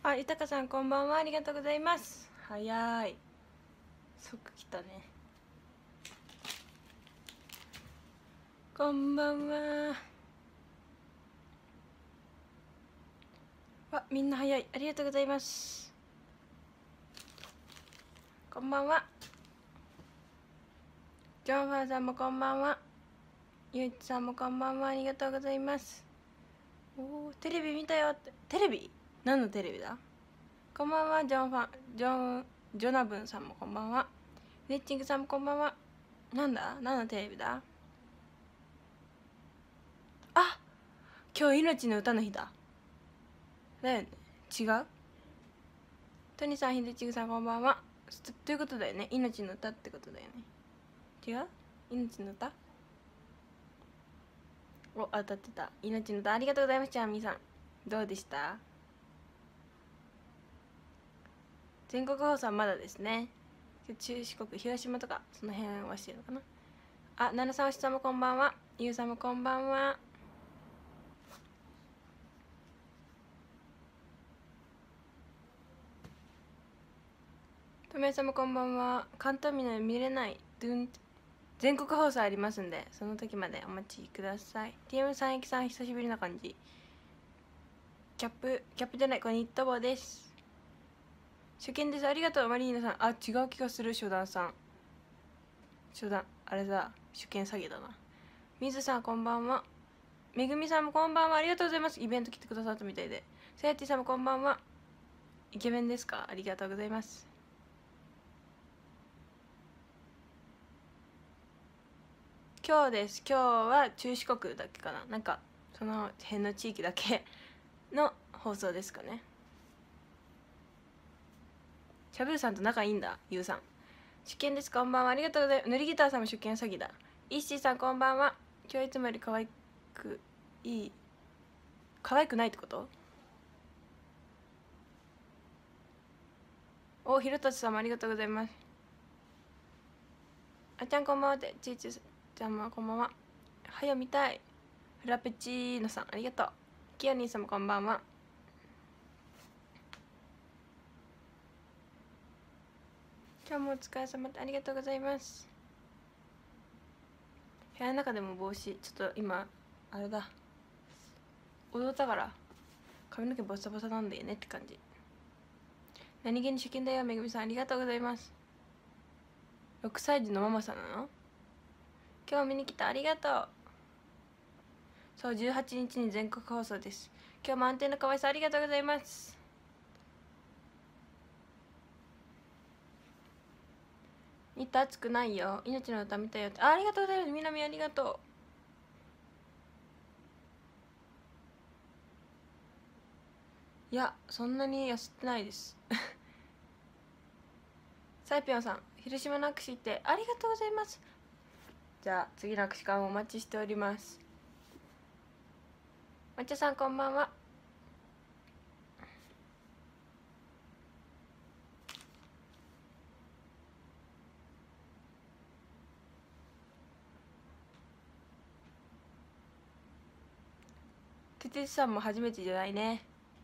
あ、ゆたかさんこんばんは、ありがとうございます。早い、即来たね。こんばんは。わ、みんな早い、ありがとうございます。こんばんは。ジョンファーさんもこんばんは。ゆうちさんもこんばんは、ありがとうございます。おー、テレビ見たよって。テレビ？何のテレビだ？こんばんは。ジョナブンさんもこんばんは。レッチングさんもこんばんは。なんだ、何のテレビだ？あ、今日命の歌の日だ。だよね。違う？トニさん、ひでちぐさんこんばんは。ということだよね。命の歌ってことだよね。違う？命の歌？お、当たってた。命の歌、ありがとうございました。みーさんどうでした？全国放送はまだですね。中四国、広島とかその辺はしてるのかな。あ、奈良さん、おしさんもこんばんは。ゆうさんもこんばんは。とめさんもこんばんは。関東民の見れない全国放送ありますんで、その時までお待ちください。 TM さん、えきさん、久しぶりな感じ。キャップじゃない、これニット帽です。初見です、ありがとう。マリーナさん、あ、違う気がする。初段さん、あれだ、初見詐欺だな。水さんこんばんは。めぐみさんもこんばんは、ありがとうございます。イベント来てくださったみたいで。さやてぃさんもこんばんは。イケメンですか？ありがとうございます。今日です。今日は中四国だけかな、なんかその辺の地域だけの放送ですかね。しゃべるさんと仲いいんだ。ゆうさん、初見です、こんばんは、ありがとうございます。塗りギターさんも初見詐欺だ。イッシーさんこんばんは。今日いつもより可愛くいい、可愛くないってこと？お、ひろたつさんもありがとうございます。あちゃんこんばんはって、ちいちちゃんもこんばんは。はよ見たい。フラペチーノさんありがとう。きよにんさんもこんばんは。今日もお疲れ様でありがとうございます。部屋の中でも帽子、ちょっと今あれだ、踊ったから髪の毛ボサボサなんだよねって感じ。何気に初見だよ。めぐみさんありがとうございます。6歳児のママさんなの？今日見に来た、ありがとう。そう、18日に全国放送です。今日満点の可愛さありがとうございます。見た？熱くないよ。命の歌見たよって。ありがとうございます。みなみありがとう。いや、そんなに痩せてないですサイピョンさん、広島の握手ってありがとうございます。じゃあ次の握手会もお待ちしております。抹茶さんこんばんは。ててさんも初めてじゃないね。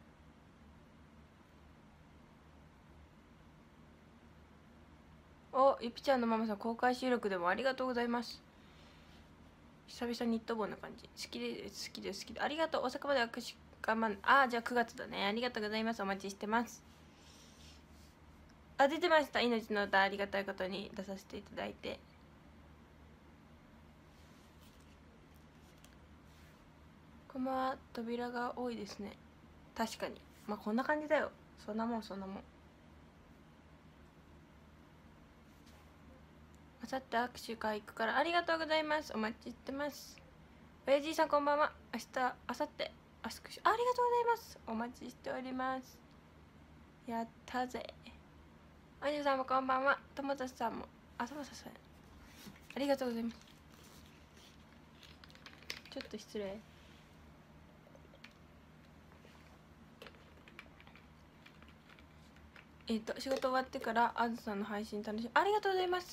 お、ゆぴちゃんのママさん公開収録でもありがとうございます。久々ニット帽な感じ。好きです、好きです、好きで。ありがとう。大阪まで握手我慢。あ、じゃあ9月だね。ありがとうございます。お待ちしてます。あ、出てました。命の歌、ありがたいことに出させていただいて。こんばんは。扉が多いですね。確かに。まあこんな感じだよ。そんなもん、そんなもん。あさって握手会行くから、ありがとうございます。お待ちしてます。おやじさんこんばんは。明日、あさって握手、ありがとうございます。お待ちしております。やったぜ。あんじゅさんもこんばんは。ともたさんも、あ、ともたさんありがとうございます。ちょっと失礼。仕事終わってからあずさんの配信楽しみ、ありがとうございます。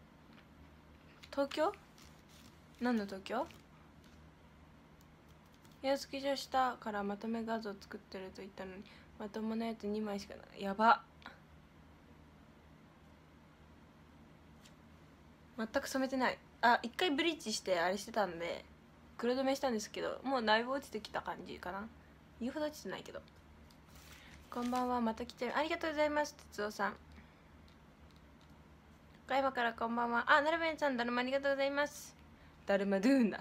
東京？何の東京？ スケジューしたからまとめ画像作ってると言ったのにまともなやつ2枚しかない。やば。全く染めてない。一回ブリーチしてあれしてたんで黒染めしたんですけど、もうだいぶ落ちてきた感じかな。言うほど落ちてないけど。こんばんは、また来てる。ありがとうございます、哲夫さん。岡山からこんばんは。なるべんさん、だるまありがとうございます。だるまドゥーンだ。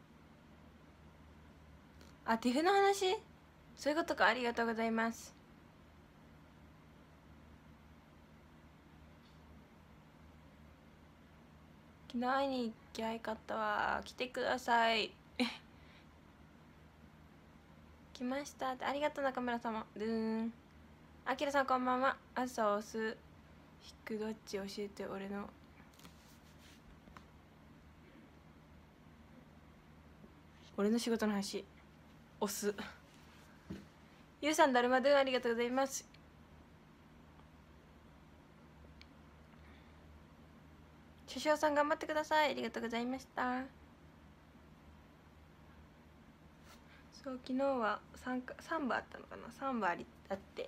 ティフの話、そういうことか。ありがとうございます。昨日会いに行きゃいかったわ。来てください。来ましたって。ありがとう中村様。ドゥーン。あきらさんこんばんは。朝押す引くどっち教えて。俺の仕事の話。押す。ゆうさんだるまドゥーンありがとうございます。首相さん頑張ってください。ありがとうございました。そう、昨日は3部あったのかな。3部あって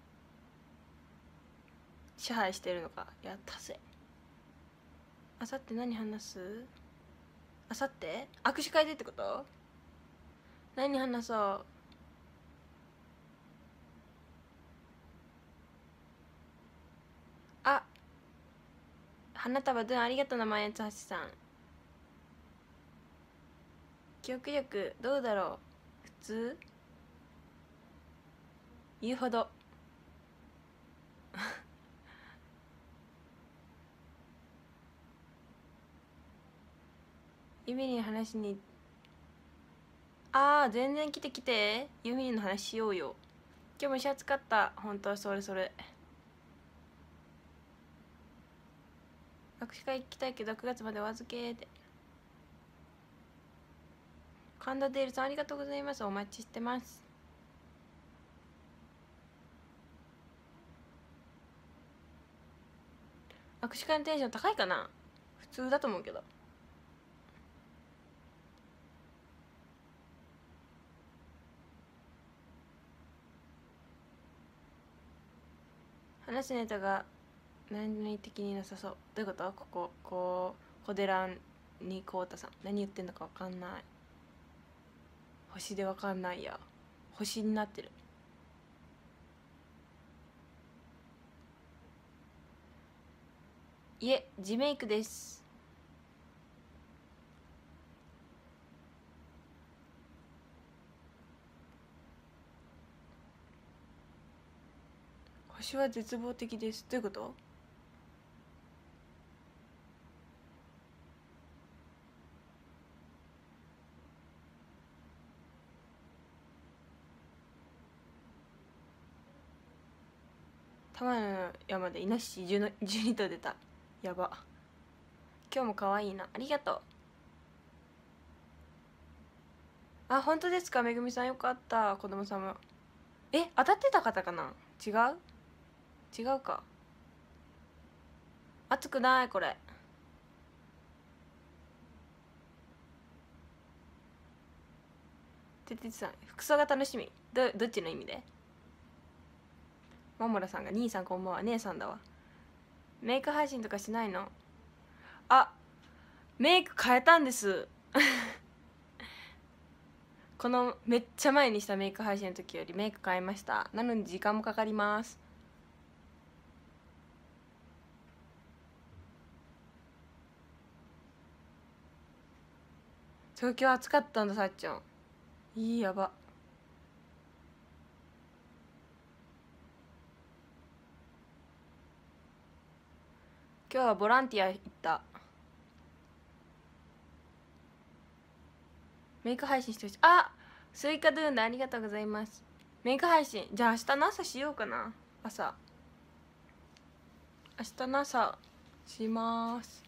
支配してるのか。やったぜ。あさって何話す？あさって握手会でってこと？何話そう？花束ドゥンありがとうな。まやつはしさん。記憶力どうだろう？普通？言うほどユミリン話に全然来て来て。ユミリンの話しようよ。今日もシャツ買った。本当はそれ握手会行きたいけど9月までお預けで。神田デールさんありがとうございます。お待ちしてます。握手会のテンション高いかな？普通だと思うけど。話すネタが何々的になさそう。どういうこと？小寺にこうたさん何言ってんのか分かんない。星で分かんないや。星になってる。いえ、自メイクです。星は絶望的です。どういうこと？玉の山でイノシシ12頭出た。やば。今日も可愛いな。ありがとう。本当ですか。めぐみさんよかった。子供様当たってた方かな。違うか。熱くないこれ。てててさん服装が楽しみ。どっちの意味で？マモラさんが兄さんこんばんは。姉さんだわ。メイク配信とかしないの？メイク変えたんですこのめっちゃ前にしたメイク配信の時よりメイク変えました。なのに時間もかかります。東京暑かったんだ。さっちゃんやば。今日はボランティア行った。メイク配信してほしい。スイカドゥーンでありがとうございます。メイク配信じゃあ明日の朝しようかな。明日の朝します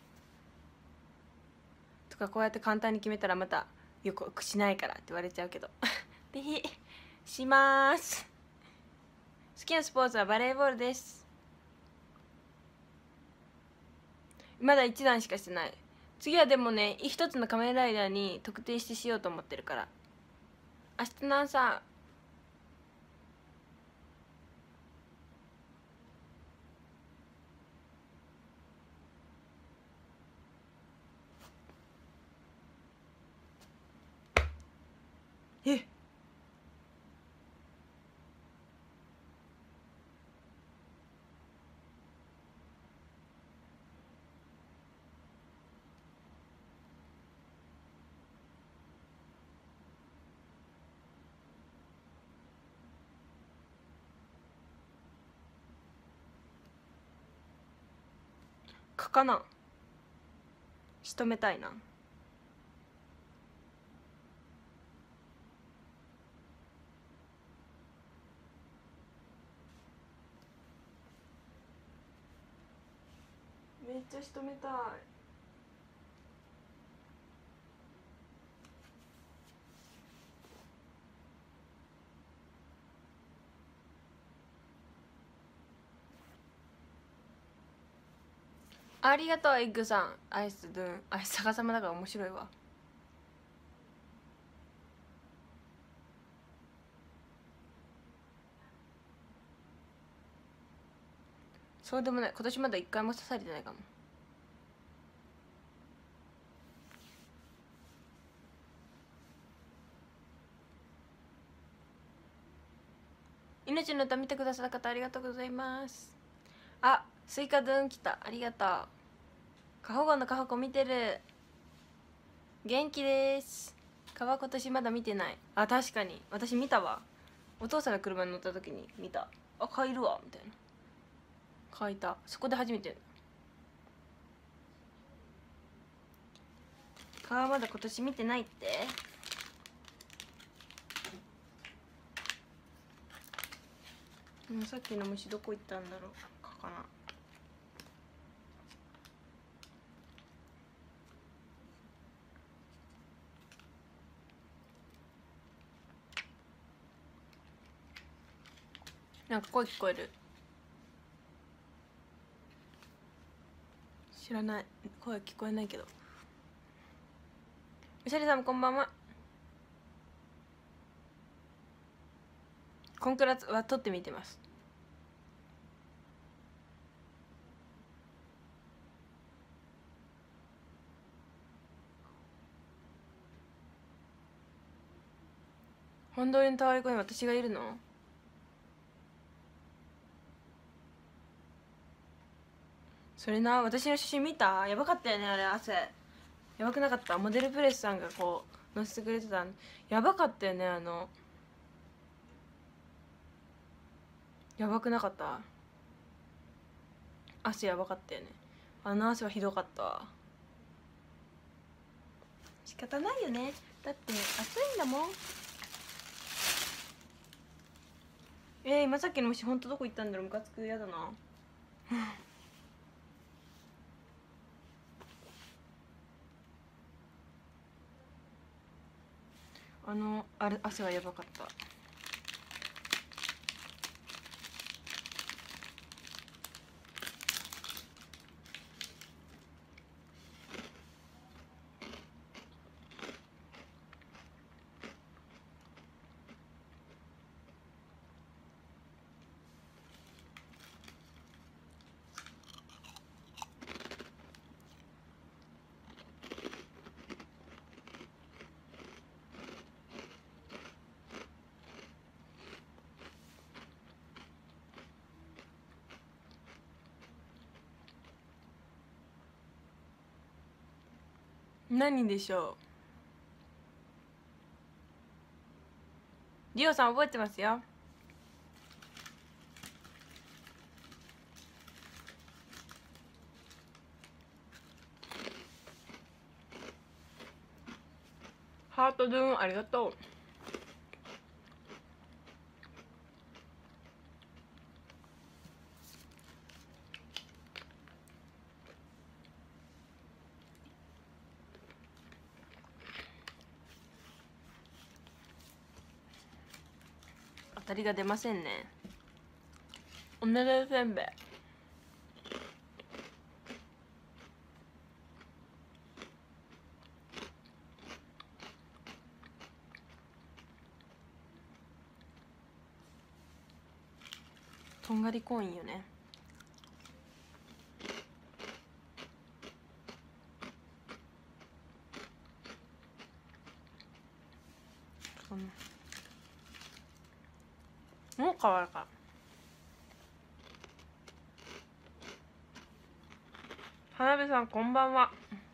とか。こうやって簡単に決めたらまたよくしないからって言われちゃうけどぜひします。好きなスポーツはバレーボールです。まだ1段しかしてない。次はでもね一つの仮面ライダーに特定してしようと思ってるから。 明日の朝え書かな仕留めたいな。めっちゃ仕留めたい。ありがとうエッグさん。アイスドゥンアイス逆さまだから面白いわ。そうでもない、今年まだ一回も刺されてないかも。命の歌見てくださった方ありがとうございます。あ、スイカドゥン来た、ありがとう。過保護の過保護見てる。元気です。川今年まだ見てない。あ、確かに私見たわ。お父さんの車に乗った時に見た。あ、買えるわみたいな。買いた。そこで初めて。川まだ今年見てないって。さっきの虫どこ行ったんだろうかな。なんか声聞こえる。知らない、声聞こえないけど。おしゃれさんもこんばんは。コンクラは撮ってみてます。本通りのタワー横に私がいるの？それな、私の写真見た？やばかったよねあれ。汗やばくなかった？モデルプレスさんがこう載せてくれてた。やばかったよね。やばくなかった？汗やばかったよね。汗はひどかったわ。仕方ないよね、だって暑いんだもん。今さっきの虫ほんとどこ行ったんだろう。ムカつく。やだなあれ汗はやばかった。何でしょう。リオさん覚えてますよ。ハートドゥーンありがとう。当たりが出ませんね。おねれせんべい。 とんがりコーンいいよね。もう変わるか。花火さんこんばんは。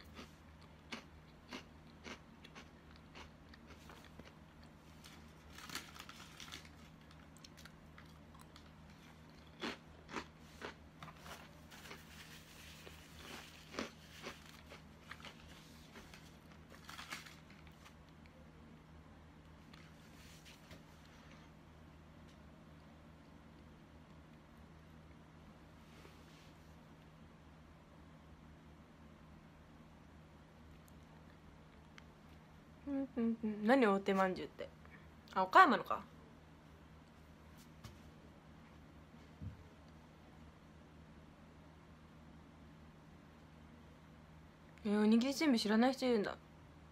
何大手まんじゅうって。あ、岡山のか。おにぎりせんべい知らない人いるんだ。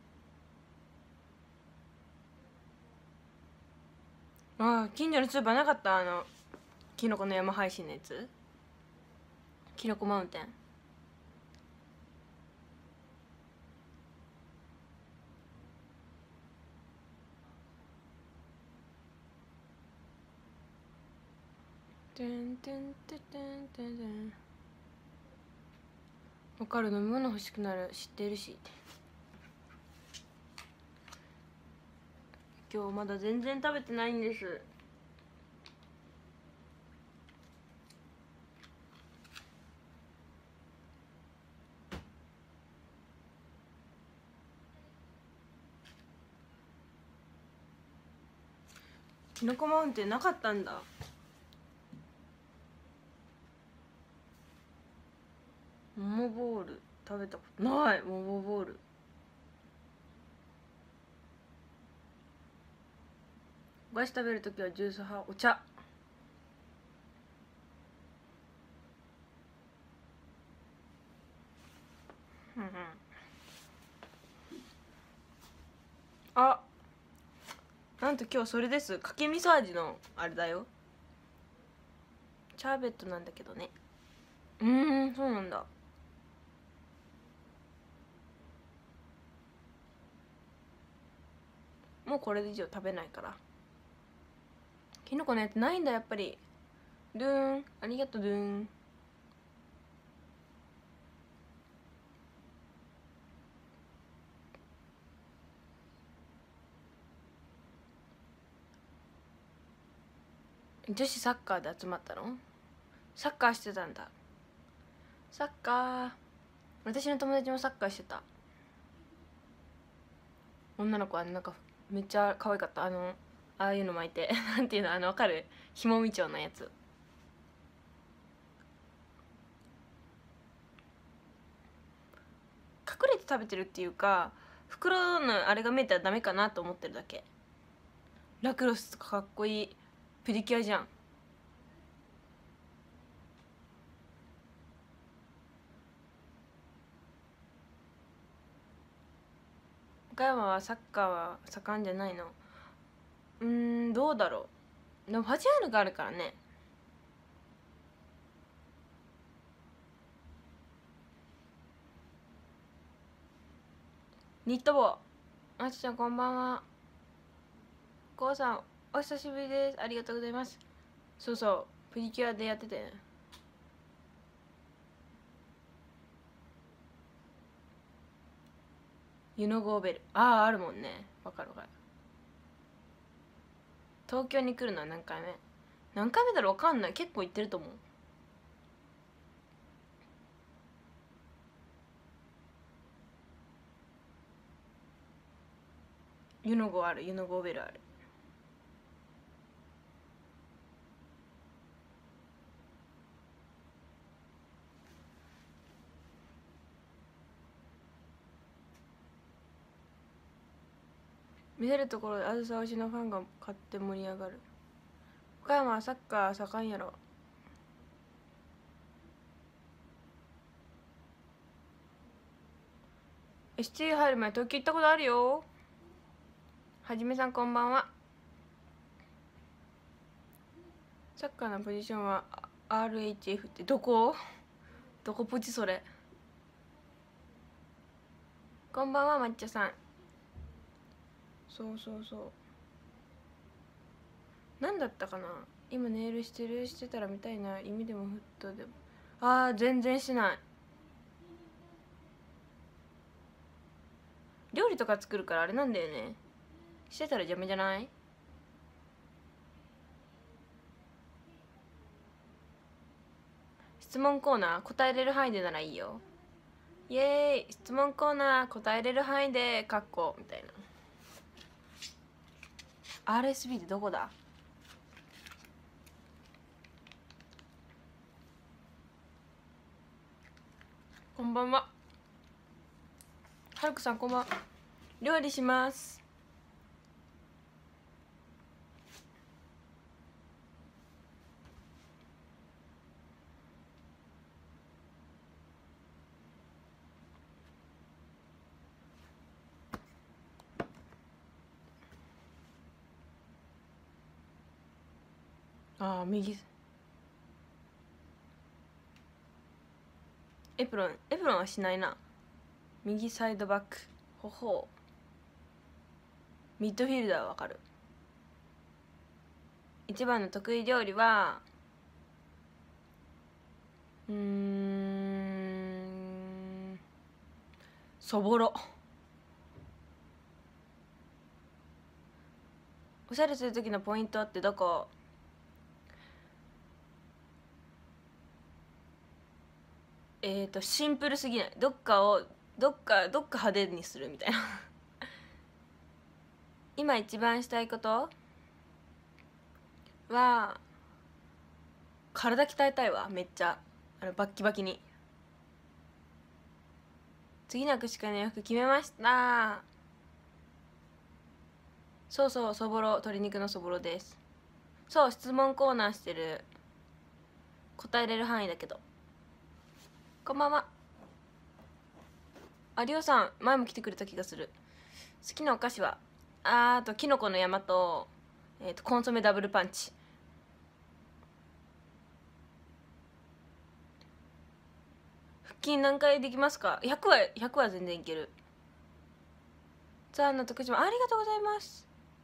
あ、近所のスーパーなかった？キノコの山配信のやつ、キノコマウンテン。てんてんてんてんてんてん。わかる、飲み物欲しくなる、知ってるし。今日まだ全然食べてないんです。きのこマウンテンなかったんだ。桃ボール食べたことない。桃ボール、お菓子食べるときはジュース派、お茶。うんうん。あ、なんと今日それです。かけ味噌味のあれだよ。チャーベットなんだけどね。そうなんだ。もうこれ以上食べないから。きのこのやつないんだやっぱり。ドゥーン、ありがとうドゥーン。女子サッカーで集まったの？サッカーしてたんだ。サッカー、私の友達もサッカーしてた。女の子はなんかめっちゃ可愛かった。ああいうの巻いてなんていうの、わかる？ひもみちょうのやつ。隠れて食べてるっていうか、袋のあれが見えたらダメかなと思ってるだけ。ラクロスとかかっこいい。プリキュアじゃん。岡山はサッカーは盛んじゃないの？どうだろう。でもファジアールがあるからね。ニット帽、あちちゃんこんばんは。こうさんお久しぶりです。ありがとうございます。そうそう、プリキュアでやってて。ユノゴーベル、あるもんね。わかるわかる。東京に来るのは何回目？何回目だろう、わかんない。結構行ってると思う。ユノゴある、ユノゴーベルある。見せるところであずさ推しのファンが買って盛り上がる。岡山はサッカー盛んやろ。ST 入る前東京行ったことあるよ。はじめさんこんばんは。 サッカーのポジションは RHF ってどこポジそれ。こんばんは抹茶さん。そう何だったかな。今ネイルしてたら見たいな。意味でもフットでも。全然しない。料理とか作るからあれなんだよね。してたら邪魔じゃない？質問コーナー答えれる範囲でならいいよ。イエーイ。質問コーナー答えれる範囲でカッコみたいな。 RSB ってどこだ？こんばんは。はるくさんこんばんは。料理します。右エプロンはしないな。右サイドバックミッドフィルダーはわかる。一番の得意料理はそぼろ。おしゃれする時のポイントってどこ？シンプルすぎない。どっか派手にするみたいな今一番したいことは体鍛えたいわ。めっちゃバッキバキに。次の握手会の洋服決めました。そうそぼろ、鶏肉のそぼろです。そう、質問コーナーしてる。答えれる範囲だけど。こんばんは。りょうさん前も来てくれた気がする。好きなお菓子はあときのこの山と、コンソメダブルパンチ。腹筋何回できますか？100は全然いける。ツアーの徳島ありがとうございます。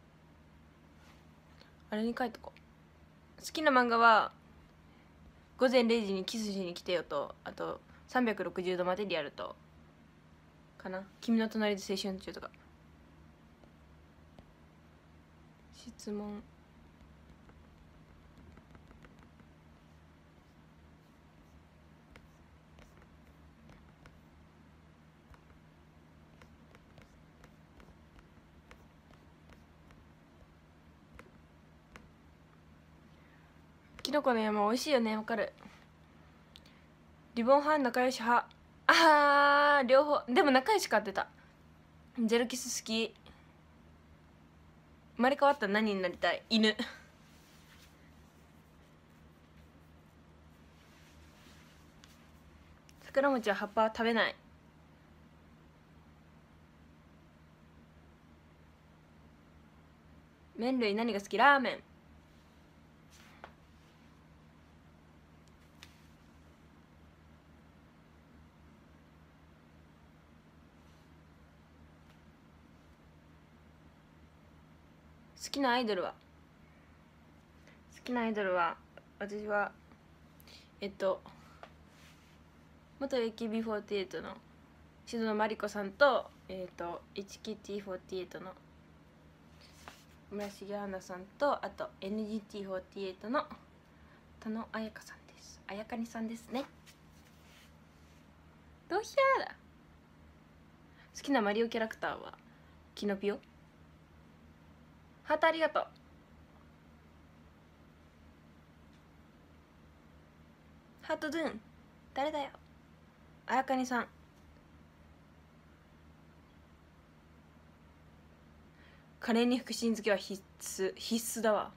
あれに書いとこう。好きな漫画は午前0時にキスしに来てよと、あと360度までリアルとかな。君の隣で青春中とか。質問きのこの山美味しいよね。わかる。リボン派仲良し派。両方。でも仲良し買ってた。ゼロキス好き。生まれ変わったら何になりたい？犬桜餅は葉っぱは食べない。麺類何が好き？ラーメン。好きなアイドルは私は元 AKB48 の篠野真理子さんとHKT48 の村重杏奈さんと、あと NGT48 の田野彩香さんです。あやかにさんですね。どうひゃーだ。好きなマリオキャラクターはキノピオ。ハートありがとう。ハートドゥーン誰だよ。あやかにさん。カレーに福神漬けは必須だわ。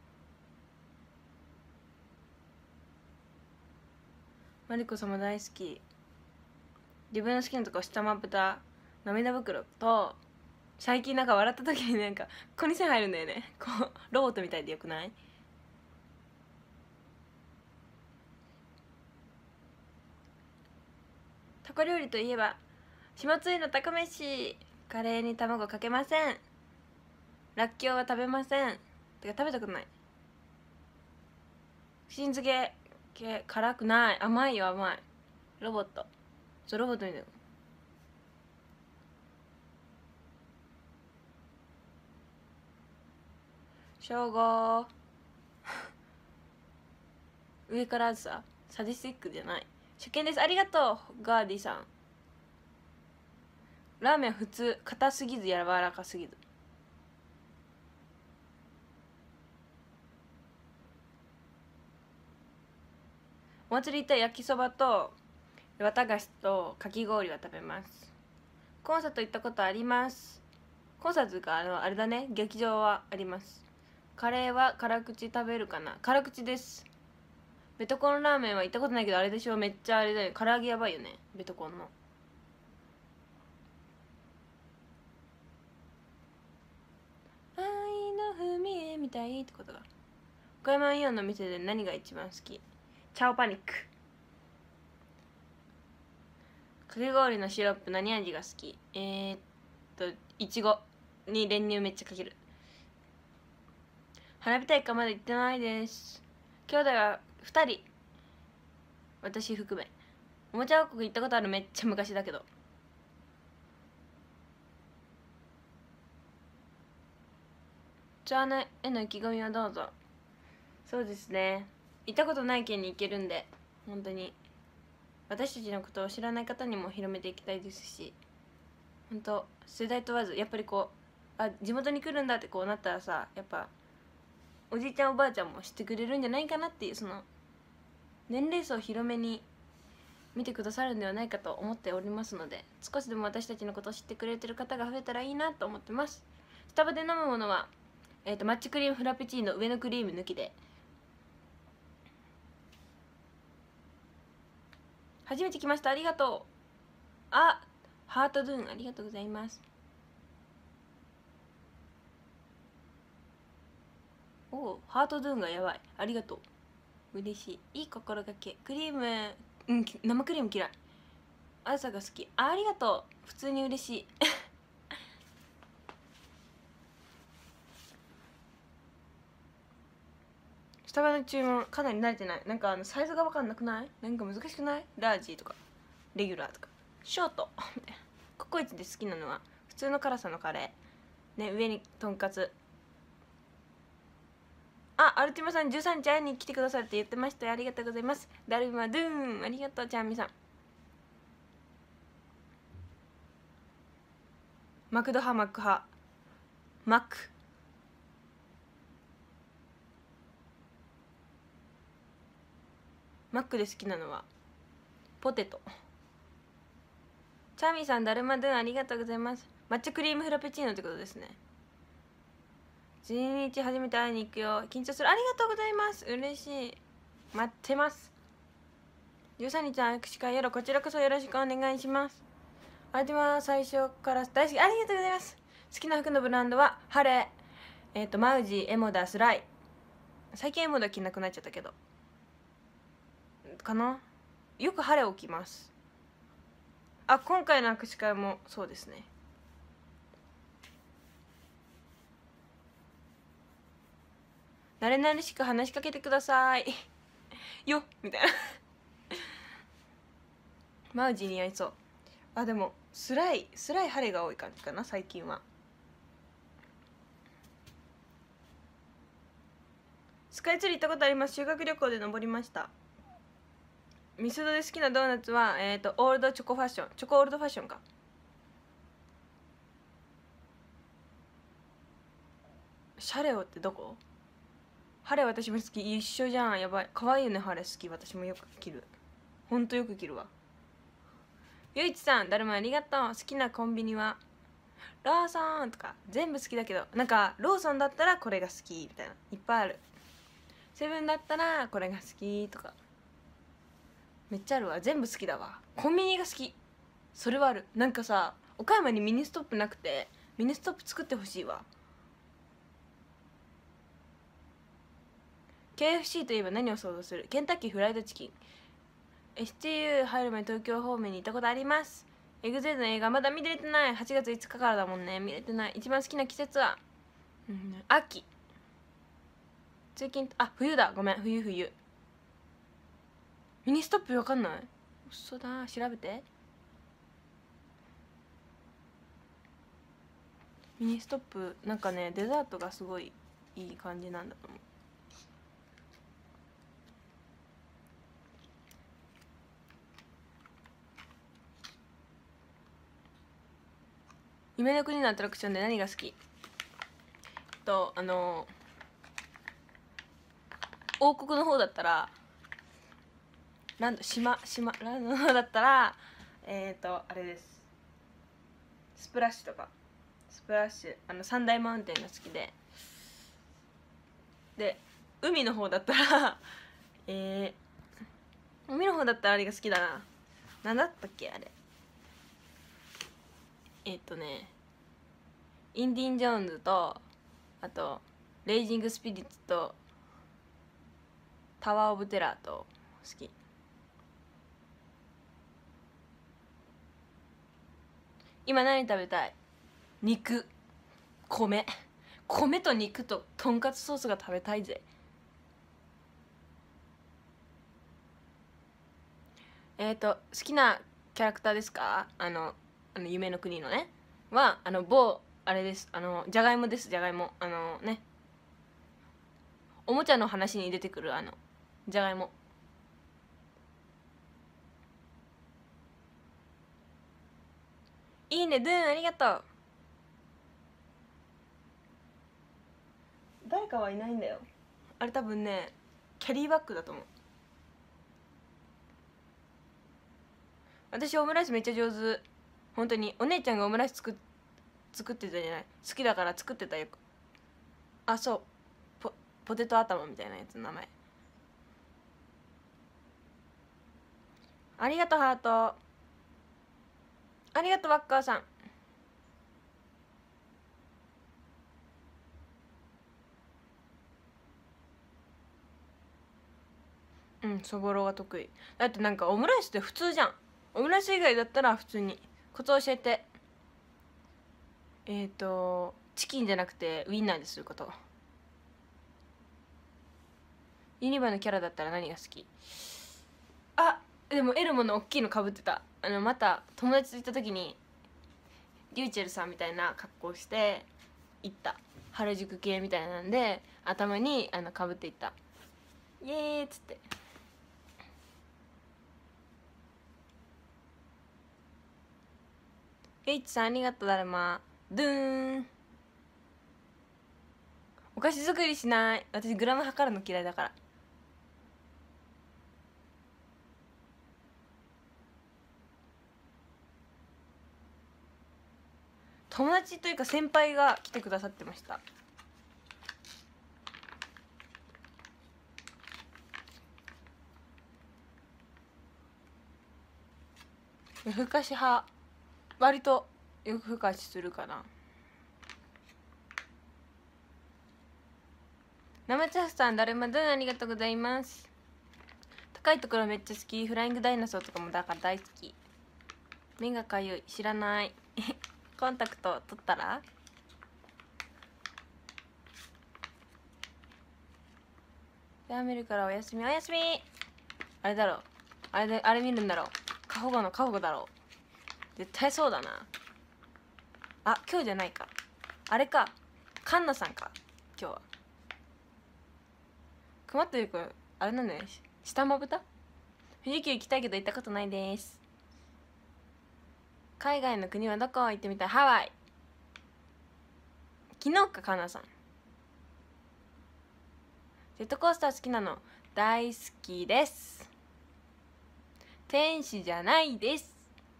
マリコ様大好き。自分の好きなとこ下まぶた涙袋と、最近なんか笑った時になんかここに線入るんだよね。こうロボットみたいでよくない？ タコ料理といえば下津井のタコ飯。カレーに卵かけません。らっきょうは食べません。てか食べたことない。しん漬け辛くない。甘いよ甘い。ロボット。ロボットみたいな。正午上からさサディスティックじゃない。初見です。ありがとうガーディさん。ラーメン普通、硬すぎず柔らかすぎず。お祭り行ったら焼きそばと綿菓子とかき氷は食べます。コンサート行ったことあります。コンサートかあれだね、劇場はあります。カレーは辛口食べるかな。辛口です。ベトコンラーメンは行ったことないけどあれでしょ、めっちゃあれだよ、唐揚げやばいよね、ベトコンの。愛の踏み絵みたいってことが。岡山イオンの店で何が一番好き？チャオパニック。かき氷のシロップ何味が好き？いちごに練乳めっちゃかける。花火大会まだ行ってないです。兄弟は2人、私含め。おもちゃ王国行ったことある、めっちゃ昔だけど。ツアーへの意気込みはどうぞ。そうですね、行ったことない県に行けるんで本当に私たちのことを知らない方にも広めていきたいですし、本当世代問わずやっぱりこう、あ、地元に来るんだってこうなったらさ、やっぱおじいちゃんおばあちゃんも知ってくれるんじゃないかなっていう、その年齢層を広めに見てくださるんではないかと思っておりますので、少しでも私たちのことを知ってくれてる方が増えたらいいなと思ってます。スタバで飲むものはマッチクリームフラペチーノ、上のクリーム抜きで。初めて来ました、ありがとう。あ、ハートドゥーンありがとうございます。おお、ハートドゥーンがやばい、ありがとう、嬉しい。いい心がけ。クリーム、生クリーム嫌い。朝が好き。ありがとう、普通に嬉しいスタバの注文かなり慣れてない。なんかサイズが分かんなくない？なんか難しくない？ラージとかレギュラーとかショートみたいな。ココイチで好きなのは普通の辛さのカレーね、上にとんかつ。あ、アルティマさん13日会いに来てくださるって言ってましたよ。ありがとうございます。ダルマドゥーンありがとう。ちゃんみさん。マクド派マック派。マック。マックで好きなのはポテト。チャーミーさん、ダルマドゥンありがとうございます。抹茶クリームフラペチーノってことですね。12日初めて会いに行くよ、緊張する。ありがとうございます、嬉しい。待ってます。13日の握手会やろ、こちらこそよろしくお願いします。アイテムは最初から大好き、ありがとうございます。好きな服のブランドはハレ、マウジ、エモダ、スライ。最近エモダ着なくなっちゃったけどかな。よくハレを着ます。あ、今回の握手会もそうですね。慣れ慣れしく話しかけてくださいよみたいなマウジに合いそう。あ、でもスライハレが多い感じかな最近は。スカイツリー行ったことあります。修学旅行で登りました。ミスドで好きなドーナツはオールドチョコファッション、チョコオールドファッションか。シャレオってどこ？ハレ私も好き。一緒じゃん、やばい。可愛いよねハレ。好き、私もよく着る。ほんとよく着るわ。ゆいちさん、だるまありがとう。好きなコンビニはローソンとか。全部好きだけど、なんかローソンだったらこれが好きみたいな、いっぱいある。セブンだったらこれが好きとかめっちゃあるわ。全部好きだわ。コンビニが好き、それはある。なんかさ、岡山にミニストップなくて、ミニストップ作ってほしいわ。 KFC といえば何を想像する？ケンタッキーフライドチキン。 STU 入る前東京方面に行ったことあります。エグゼの映画まだ見れてない。8月5日からだもんね。見れてない。一番好きな季節は、秋。通勤、冬だ。ごめん、冬。ミニストップわかんない？嘘だ、調べて。ミニストップなんかね、デザートがすごいいい感じなんだと思う。夢の国のアトラクションで何が好き？王国の方だったらランドの方だったらあれです。スプラッシュ、三大マウンテンが好きで海の方だったら海の方だったらあれが好きだな。なんだったっけあれ。インディン・ジョーンズと、あとレイジング・スピリッツとタワー・オブ・テラーと好き。今何食べたい？肉、米と肉ととんかつソースが食べたいぜ。好きなキャラクターですか？夢の国のねは某あれです。じゃがいもです。じゃがいもね、おもちゃの話に出てくるじゃがいも。いいね、ドゥーン、ありがとう。誰かはいないんだよ。あれ多分ね、キャリーバッグだと思う。私オムライスめっちゃ上手。本当にお姉ちゃんがオムライス作ってたじゃない。好きだから作ってたよ。そうポテト頭みたいなやつの名前。ありがとうハート。ありがとうワッカーさん。そぼろが得意。だってなんかオムライスって普通じゃん。オムライス以外だったら普通に。コツ教えて。チキンじゃなくてウインナーですること。ユニバのキャラだったら何が好き？でもエルモの大きいのかぶってた。また友達と行った時にリューチェルさんみたいな格好して行った。原宿系みたいなんで頭にかぶっていった。イエーイっつって。エイチさんありがとう。だるまドゥーン。お菓子作りしない。私グラム測るの嫌いだから。友達というか先輩が来てくださってました。夜更かし派。割と夜更かしするかな。生茶さん、だるまどんありがとうございます。高いところめっちゃ好き。フライングダイナソーとかもだから大好き。目がかゆい。知らないコンタクト取ったら？じゃあ見るからおやすみ。おやすみ。あれだろう、あれ見るんだろう。過保護だろう。絶対そうだな。今日じゃないか。あれか、カンナさんか今日は。熊というかあれなんだよ、下まぶた。富士急行きたいけど行ったことないです。海外の国はどこ行ってみたい？ハワイ。昨日か、カンナさん。ジェットコースター好きなの？大好きです。天使じゃないです。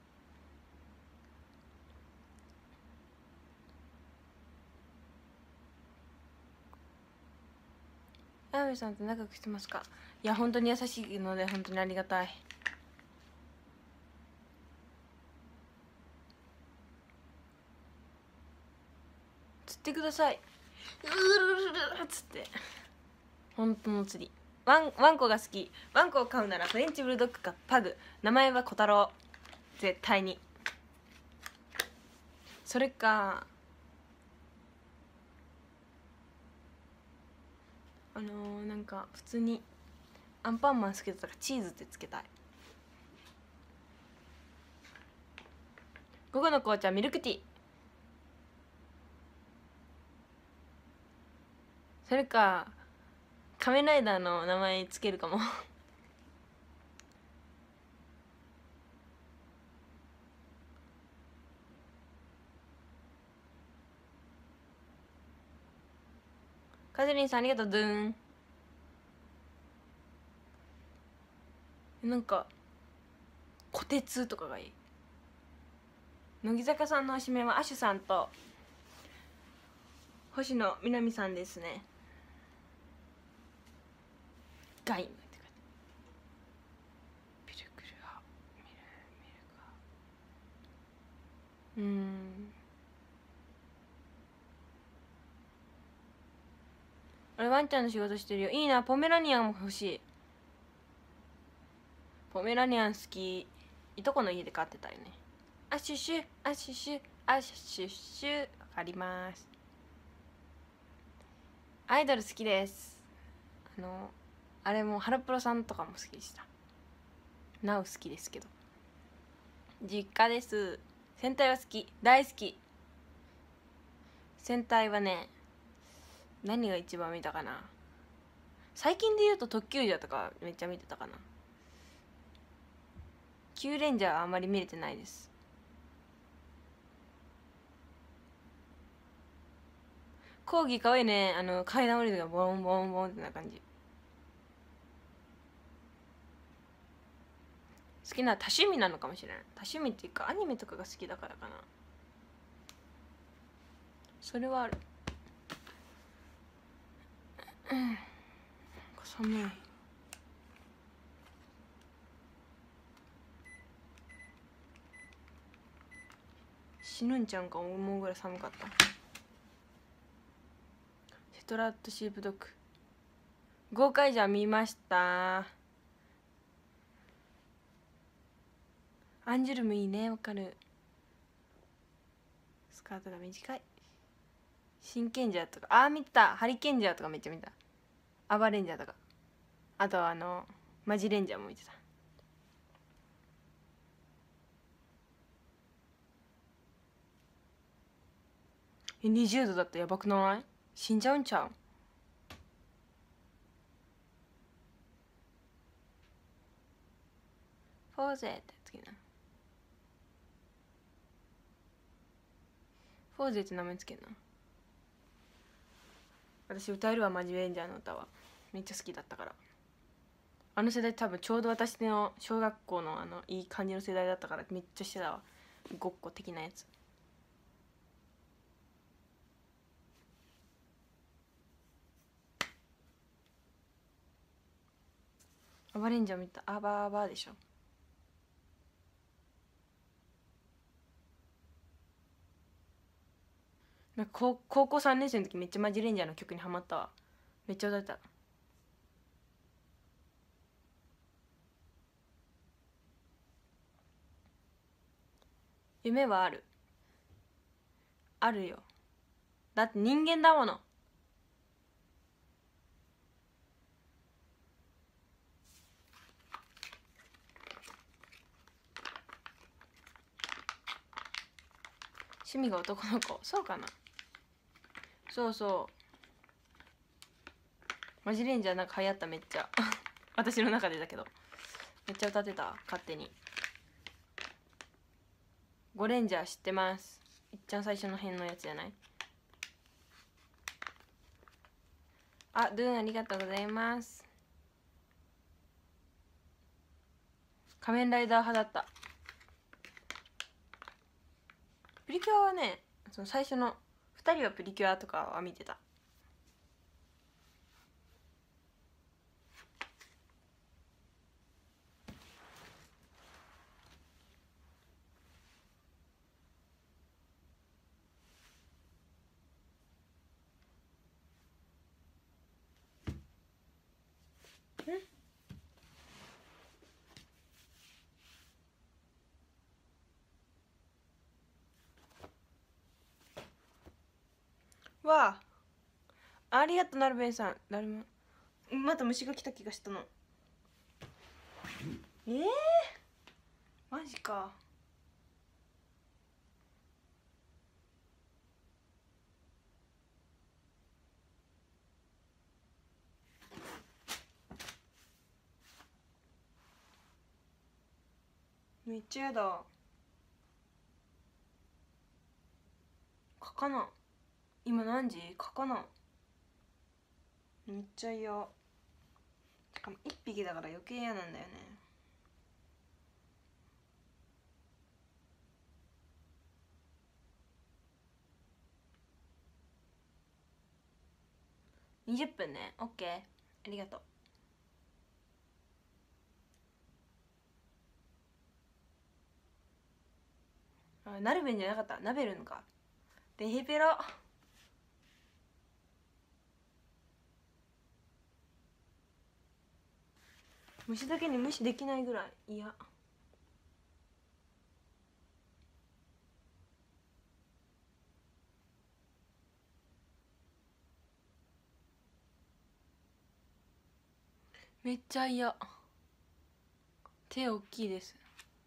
山部さんと仲良くしてますか？いや本当に優しいので本当にありがたい。釣ってください。うるるるっつって。本当の釣り。 ワンコが好き。ワンコを飼うならフレンチブルドッグかパグ。名前は小太郎。絶対に。それかなんか普通にアンパンマン好きだったからチーズってつけたい。午後の紅茶ミルクティー。それか仮面ライダーの名前つけるかもカズリンさんありがとう。ドゥーン。なんか虎鉄とかがいい。乃木坂さんのおしめはアシュさんと星野みなみさんですね。ガイムって書いてピルクルハミルカ。俺ワンちゃんの仕事してるよ。いいな。ポメラニアンも欲しい。ポメラニアン好き。いとこの家で飼ってたよね。アシュシュアシュシュアシュシュ。わかります。アイドル好きです。あれもハロプロさんとかも好きでした。なお好きですけど。実家です。戦隊は好き。大好き。戦隊はね、何が一番見たかな。最近で言うと特急ジャーとかめっちゃ見てたかな。キューレンジャーはあんまり見れてないです。コーギーかわいいね。階段降りるのがボンボンボンってな感じ。好きな多趣味なのかもしれない。多趣味っていうかアニメとかが好きだからかな。それはある。寒い。死ぬんちゃうんか思うぐらい寒かった。シェトラットシープドッグ豪快じゃ見ました。アンジュルムいいね。わかる。スカートが短い。真剣ジャーとか見た。ハリケンジャーとかめっちゃ見た。アバレンジャーとか、あとはマジレンジャーも見てた。20度だったらやばくない？死んじゃうんちゃう？フォーゼってつけな。フォーゼって名前つけな。私歌えるわ。マジレンジャーの歌はめっちゃ好きだったから。あの世代多分ちょうど私の小学校のいい感じの世代だったからめっちゃしてたわ。ごっこ的なやつ。アバレンジャー見た。アバーバーでしょ。なんか高校3年生の時めっちゃマジレンジャーの曲にハマったわ。めっちゃ歌えた。夢はある。あるよ。だって人間だもの。趣味が男の子。そうかな。そうそう。マジレンジャーなんか流行っためっちゃ私の中でだけどめっちゃ歌ってた勝手に。ゴレンジャー知ってます。いっちゃん最初の辺のやつじゃない？ドゥーンありがとうございます。仮面ライダー派だった。プリキュアはね、その最初の2人はプリキュアとかは見てた。 わあ、ありがとうなるべんさん。誰もまた虫が来た気がしたの。マジか。めっちゃやだ。かかな。今何時？かかな。めっちゃ嫌。しかも1匹だから余計嫌なんだよね。20分ね。オッケー、ありがとう。あ、なるべんじゃなかった。なべるんか。でへペロ。虫だけに無視できないぐらい嫌。めっちゃ嫌。手大きいです。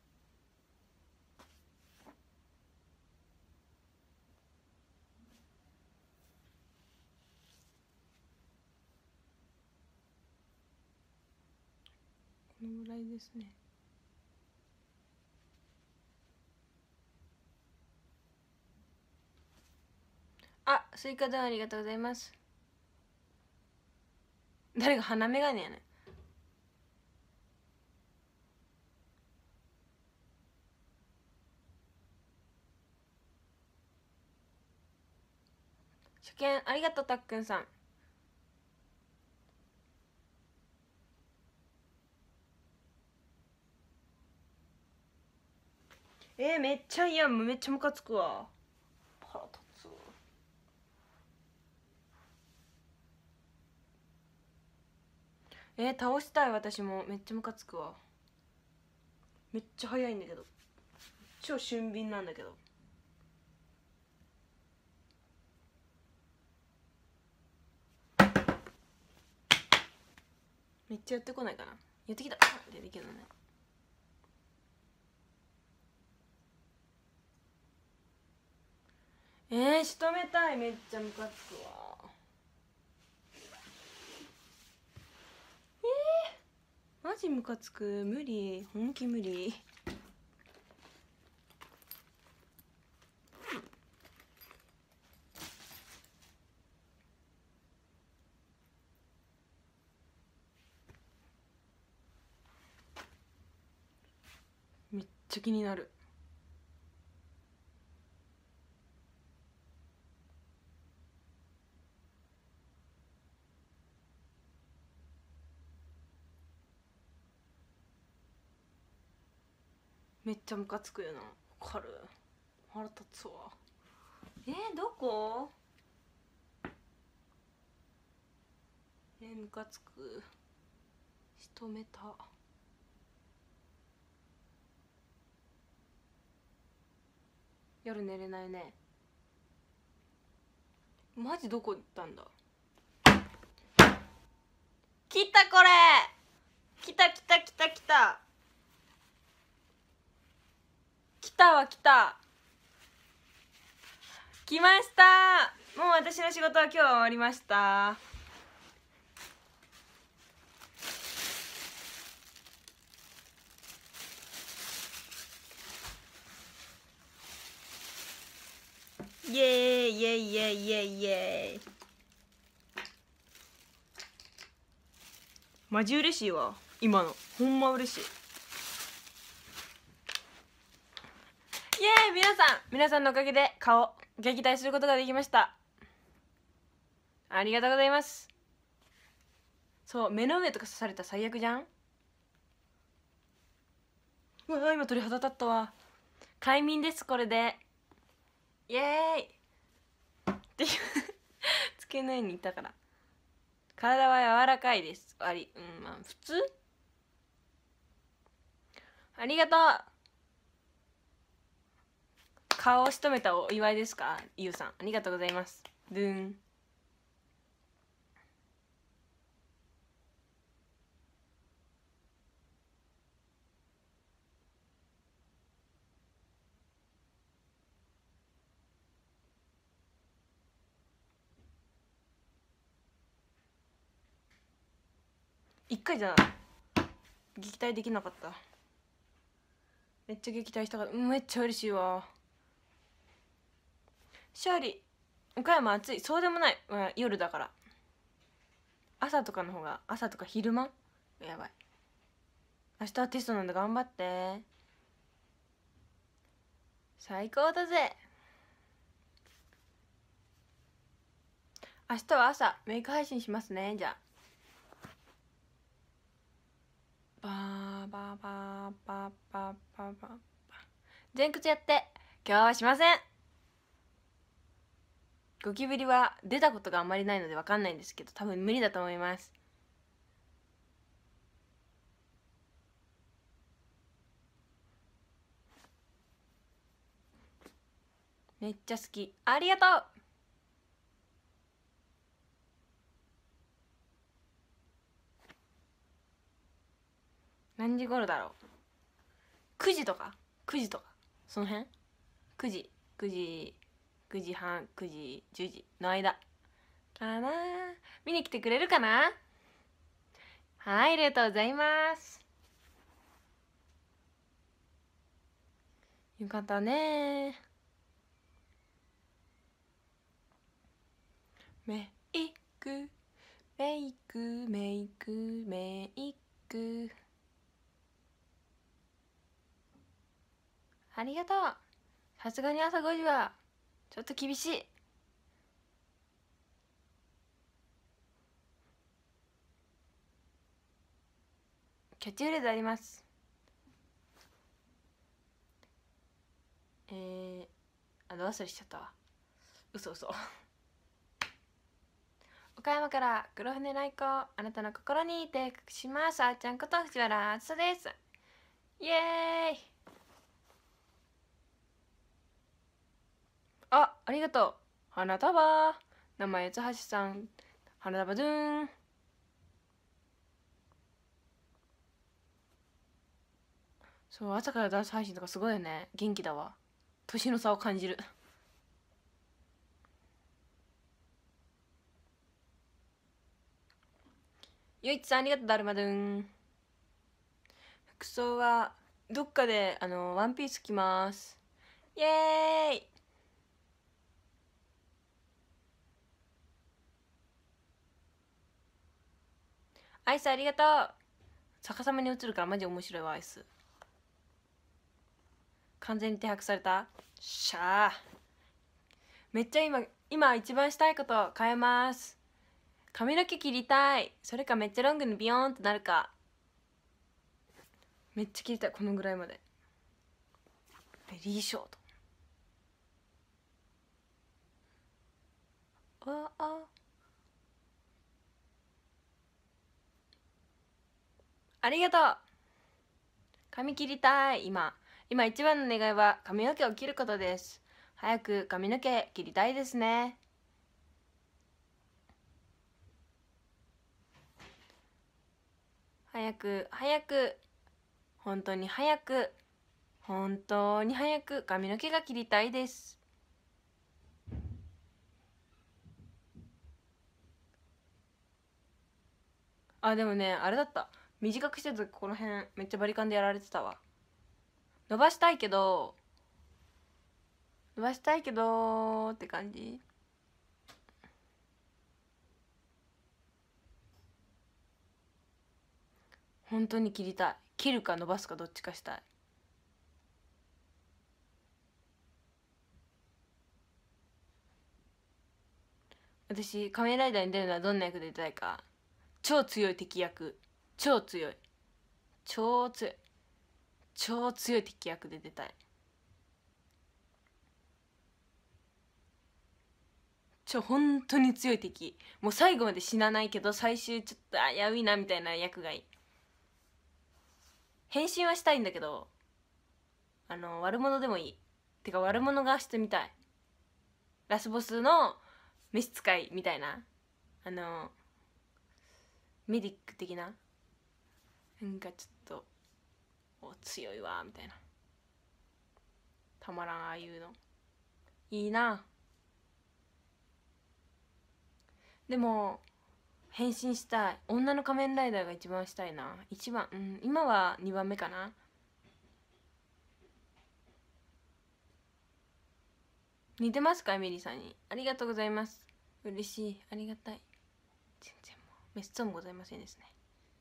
このぐらいですね。あ、スイカ丼ありがとうございます。誰が鼻眼鏡やねん。初見ありがとうたっくんさん。めっちゃ嫌。めっちゃムカつくわ。腹立つ。倒したい。私もめっちゃムカつくわ。めっちゃ早いんだけど、超俊敏なんだけど。めっちゃやってこないかな。やってきたってできるのね。仕留めたい。めっちゃムカつくわ。マジムカつく。無理、本気無理。めっちゃ気になる。めっちゃムカつくよな。わかる。腹立つわ。どこ？ムカつく。仕留めた。夜寝れないね。マジどこ行ったんだ。来た、これ来た来た来た来た来たわ。来た、来ました。もう私の仕事は今日は終わりました。イエーイイエーイイエーイイエーイイエーイ。マジ嬉しいわ今の。ほんま嬉しい。イエーイ。皆さんのおかげで顔撃退することができました。ありがとうございます。そう、目の上とか刺されたら最悪じゃん。うわ、今鳥肌立ったわ。快眠です。これでイエーイっていうつけないにいたから。体は柔らかいです。まあ普通。ありがとう。顔をしとめたお祝いですか、ゆうさん。ありがとうございます。 ドゥン。一回じゃ撃退できなかった。めっちゃ撃退したかった。めっちゃ嬉しいわ。勝利。岡山暑い。そうでもない、まあ、夜だから。朝とかの方が、朝とか昼間やばい。明日はテストなんで頑張って。最高だぜ。明日は朝メイク配信しますね。じゃあバーバーバーバーバーバーバー。前屈やって。今日はしません。ゴキブリは出たことがあんまりないので分かんないんですけど、多分無理だと思います。めっちゃ好き。ありがとう。何時頃だろう。9時とか9時とかその辺。9時9時9時半9時10時の間かな。見に来てくれるかな。はい、ありがとうございます。よかったね。メイクメイクメイクメイク。ありがとう。さすがに朝5時はちょっと厳しい。キャッチフレーズあります。忘れしちゃったわ。嘘。岡山から黒船来航、あなたの心に定格します。あーちゃんこと藤原あずさです。イエーイ。ありがとう。花束。名前八橋さん。花束ドゥーン。そう、朝からダンス配信とかすごいよね。元気だわ。年の差を感じる。ゆいちさんありがとう。だるまドゥーン。服装はどっかでワンピース着ます。イエーイ。アイスありがとう。逆さまに映るからマジ面白いわ。アイス完全に停泊された。しゃあ。めっちゃ今一番したいこと変えます。髪の毛切りたい。それかめっちゃロングにビヨーンってなるか。めっちゃ切りたい。このぐらいまでベリーショート。ありがとう。髪切りたい。今一番の願いは髪の毛を切ることです。早く髪の毛切りたいですね。早く本当に早く髪の毛が切りたいです。でもね、あれだった。短くしてた時この辺めっちゃバリカンでやられてたわ。伸ばしたいけどって感じ。本当に切りたい。切るか伸ばすかどっちかしたい。私仮面ライダーに出るのはどんな役で出たいか。超強い敵役。超強い敵役で出たい。本当に強い敵。もう最後まで死なないけど最終ちょっと危ういなみたいな役がいい。変身はしたいんだけど悪者でもいい。てか悪者がしてみたい。ラスボスの召使いみたいなメディック的な、なんかちょっと強いわみたいな、たまらん、ああいうのいいな。でも変身したい、女の仮面ライダーが一番したいな。一番、今は2番目かな。似てますかエミリーさんに。ありがとうございます。嬉しい、ありがたい。全然もうめっそうもございませんですね。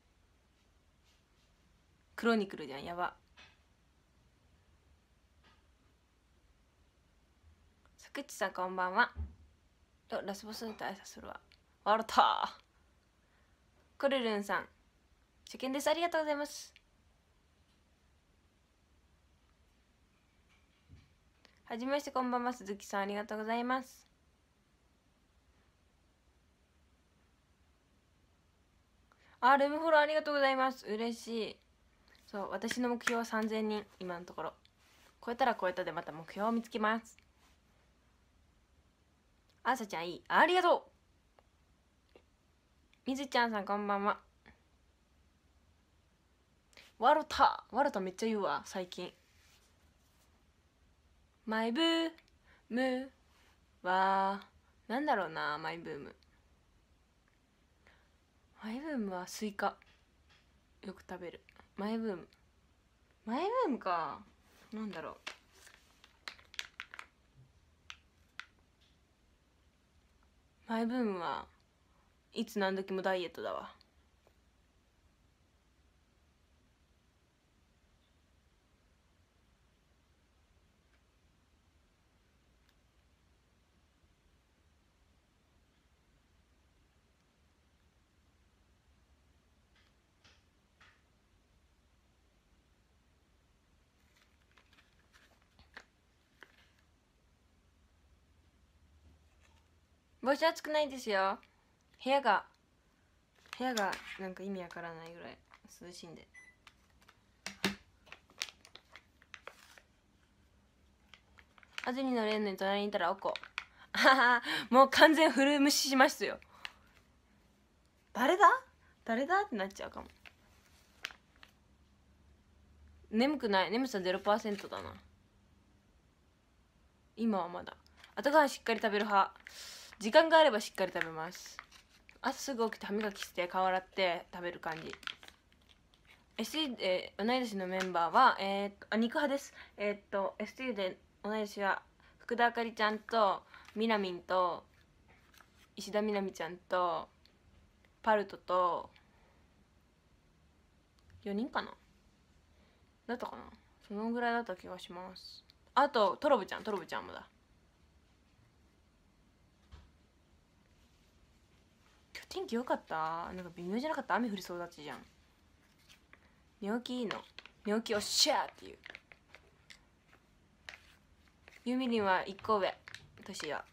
クロニクルじゃん、やば。さくっちさんこんばんは。ラスボスに挨拶するわ。笑った。コルルンさん初見です、ありがとうございます。はじめましてこんばんは、鈴木さんありがとうございます。ルームフォローありがとうございます、嬉しい。そう、私の目標は3000人、今のところ。超えたら超えたでまた目標を見つけます。あさちゃんいい、ありがとう。みずちゃんさんこんばんは。わろためっちゃ言うわ最近。マイブームはなんだろうな。マイブームはスイカよく食べる。マイブームか、なんだろう。マイブームはいつ何時もダイエットだわ。帽子暑くないですよ。部屋がなんか意味わからないぐらい涼しいんで。安住のレンの隣にいたらおこ。もう完全フル無視しますよ。誰だってなっちゃうかも。眠くない、眠さ 0% だな今は。まだ朝ごはんしっかり食べる派。時間があればしっかり食べます。朝すぐ起きて歯磨きして顔洗って食べる感じ。ST で同い年のメンバーは肉派です。ST で同い年は福田あかりちゃんとみなみんと石田みなみちゃんとパルトと4人かなだったかな。そのぐらいだった気がします。あとトロブちゃんもだ。今日天気良かった。なんか微妙じゃなかった。雨降りそうだったじゃん。寝起きいいの。寝起きおっしゃーっていう。ゆみりんは1個上、年は。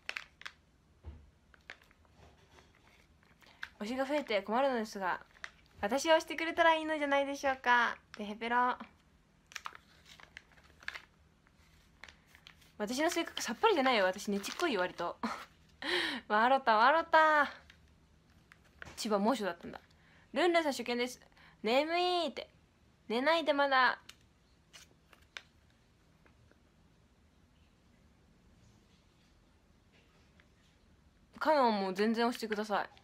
推しが増えて困るのですが、私を押してくれたらいいのじゃないでしょうか。てへぺろ。私の性格さっぱりじゃないよ。私ねちっこいよ割と。わろた。千葉猛暑だったんだ。ルンルンさん初見です。眠いって。寝ないでまだ。カノンも全然押してください。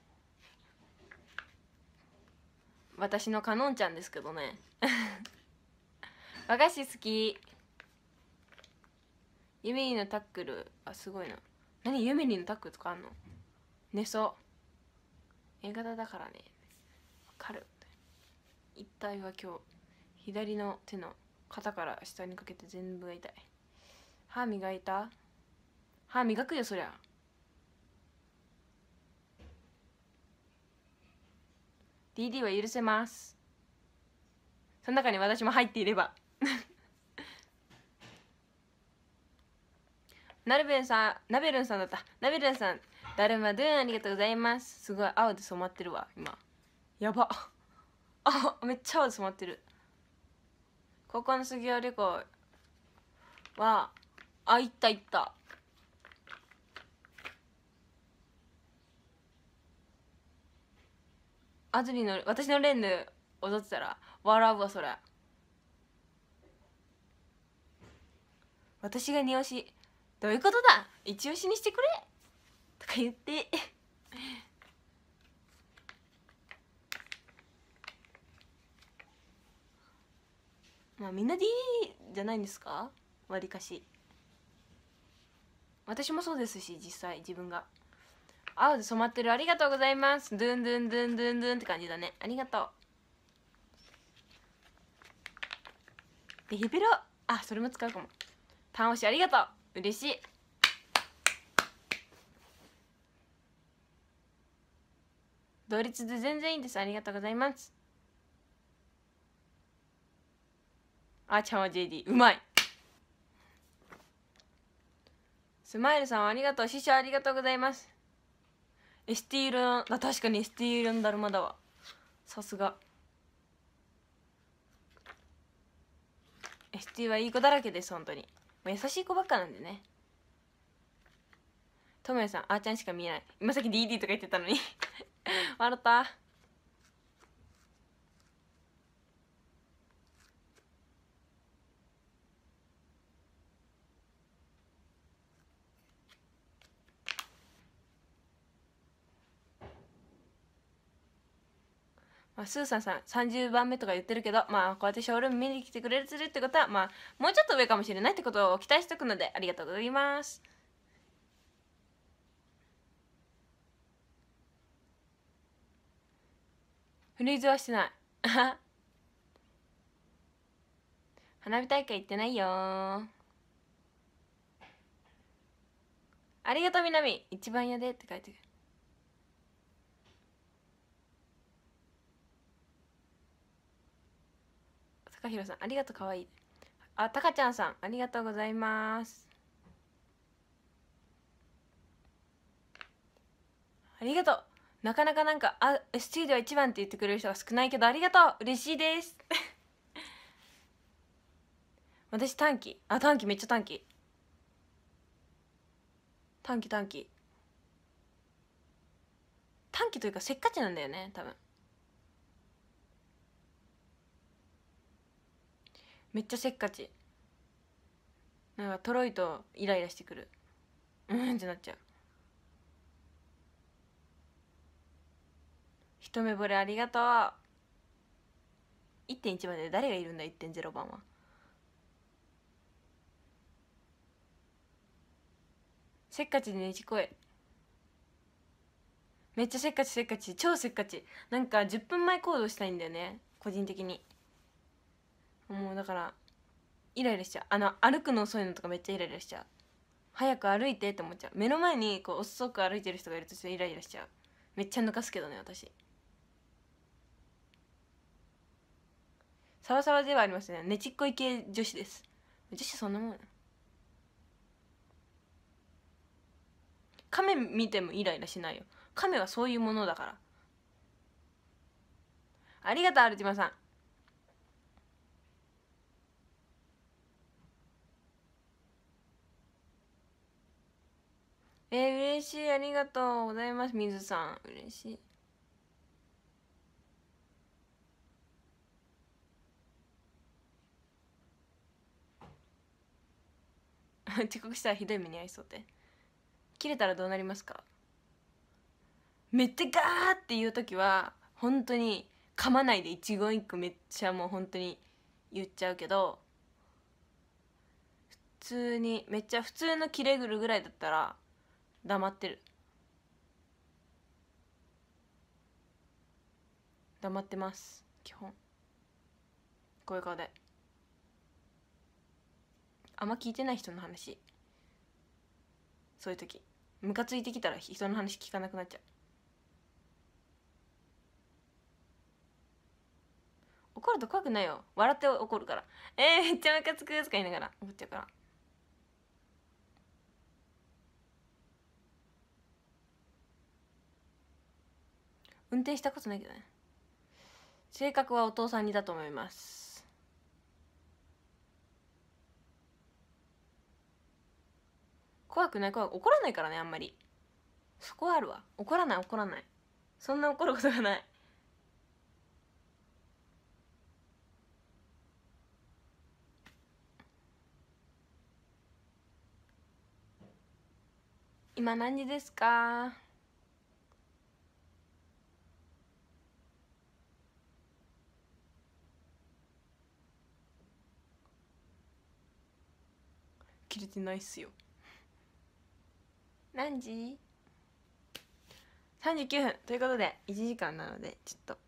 私のカノンちゃんですけどね。和菓子好き。ユミリのタックルすごいな。何ユミリのタックルとかあんの。寝そう。A型だからね、わかる。一体は今日左の手の肩から下にかけて全部が痛い。歯磨いた？歯磨くよそりゃ。DD は許せます。その中に私も入っていれば。ナベルンさんだった。ナベルンさん、ダルマドゥンありがとうございます。すごい青で染まってるわ今。やば。めっちゃ青で染まってる。高校の卒業旅行は行った。 あずりの私の連で踊ってたら笑うわそりゃ。私が二押しどういうことだ、一押しにしてくれとか言ってまあみんなでいいじゃないんですか、わりかし。私もそうですし、実際自分が青で染まってる、ありがとうございます。ドゥンドゥンドゥンドゥンドゥンって感じだね、ありがとう。でヒペロ、あ、それも使うかも。単押しありがとう、嬉しい。同率で全然いいです、ありがとうございます。あちゃんは JD うまい。スマイルさんありがとう、師匠ありがとうございます。エスティールの、確かにエスティールのだるまだわ、さすが。エスティはいい子だらけです、本当に。優しい子ばっかなんでね。ともやさん、あーちゃんしか見えない。今さっき DD とか言ってたのに笑った。まあ、スーさんさん30番目とか言ってるけど、まあこうやってショールーム見に来てくれるってことは、まあもうちょっと上かもしれないってことを期待しておくので、ありがとうございます。フリーズはしてない花火大会行ってないよー。ありがとうみなみ、一番やでって書いてる。高弘さんありがとう、かわいい。あ、たかちゃんさんありがとうございます。ありがとう。なかなかなんかST では1番って言ってくれる人が少ないけど、ありがとう、嬉しいです私短期、短期めっちゃ短期短期短期短期というかせっかちなんだよね多分。めっちゃせっかち。なんかとろいとイライラしてくる、うんってなっちゃう。一目惚れありがとう。1.1 番で誰がいるんだ、1.0 番は。せっかちでねじこい、めっちゃせっかちせっかち、超せっかち。なんか10分前行動したいんだよね個人的に。もうだからイライラしちゃう。歩くの遅いのとかめっちゃイライラしちゃう。早く歩いてって思っちゃう。目の前にこう遅く歩いてる人がいるとしてイライラしちゃう。めっちゃ抜かすけどね私。サワサワではありますね、ねちっこい系女子です。女子そんなもん。亀見てもイライラしないよ、亀はそういうものだから。ありがとうアルティマさん。嬉しい、ありがとうございます。水さん嬉しい遅刻したらひどい目に遭いそうで。切れたらどうなりますか。めっちゃガーっていう時は本当に噛まないで一言一句めっちゃもう本当に言っちゃうけど、普通にめっちゃ普通のキレぐるぐらいだったら黙ってる。黙ってます基本。こういう顔であんま聞いてない人の話、そういう時ムカついてきたら人の話聞かなくなっちゃう。怒ると怖くないよ、笑って怒るから。めっちゃムカつくとか言いながら怒っちゃうから。運転したことないけどね。性格はお父さんにだと思います。怖くない、怒らないからねあんまり。そこはあるわ、怒らないそんな怒ることがない。 今何時ですか？切れてないっすよ。何時 ?39 分ということで1時間なのでちょっと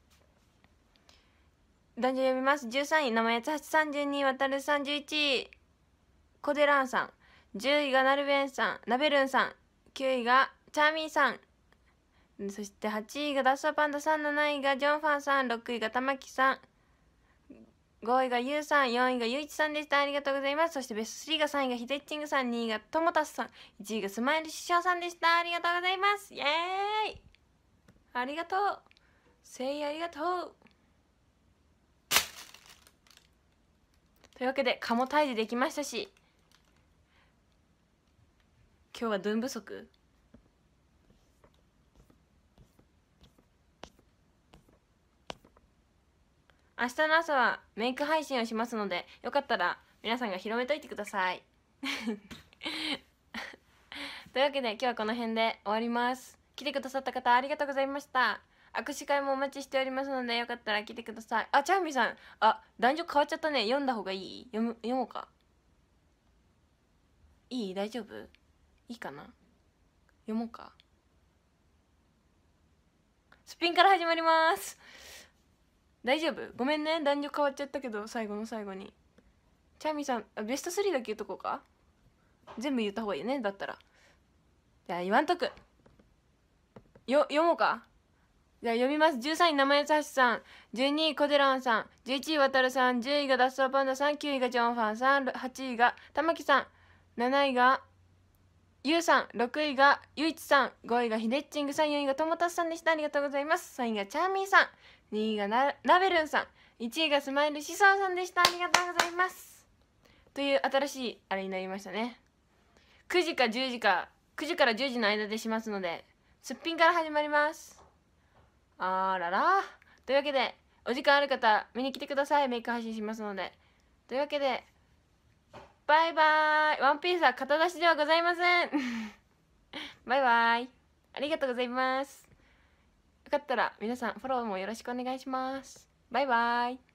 男女読みます。13位生八つ橋32位渡る31位コデランさん、10位がナルベンさんナベルンさん、9位がチャーミーさん、そして8位がダッサーパンダさん、7位がジョンファンさん、6位が玉木さん、5位がユウさん、4位がユイチさんでした。ありがとうございます。そしてベスト3が3位がヒデッチングさん、2位がトモタスさん、1位がスマイル師匠さんでした。ありがとうございます。イエーイ、ありがとう、せいありがとう。というわけで蚊も退治できましたし、今日はドゥン不足。明日の朝はメイク配信をしますので、よかったら皆さんが広めといてくださいというわけで今日はこの辺で終わります。来てくださった方ありがとうございました。握手会もお待ちしておりますので、よかったら来てください。あ、チャーミーさん、あ、男女変わっちゃったね。読んだ方がいい？読もうか。いい？大丈夫？いいかな？読もうか。スピンから始まります。大丈夫？ごめんね、男女変わっちゃったけど最後の最後に。チャーミーさん、ベスト3だけ言っとこうか。全部言った方がいいね、だったら。じゃあ言わんとく。読もうか。じゃあ読みます。13位生八つ橋さん、12位コデランさん、11位渡るさん、10位がダッサーパンダさん、9位がジョンファンさん、8位が玉木さん、7位がユウさん、6位がユイチさん、5位がヒデッチングさん、4位がトモタスさんでした。ありがとうございます。3位がチャーミーさん、2位がナベルンさん、1位がスマイルシソーさんでした。ありがとうございます。という新しいあれになりましたね。9時から10時の間でしますので、すっぴんから始まります。あらら。というわけでお時間ある方見に来てください。メイク配信しますので。というわけでバイバーイ。ワンピースは肩出しではございませんバイバイ、ありがとうございます。よかったら皆さんフォローもよろしくお願いします。バイバイ。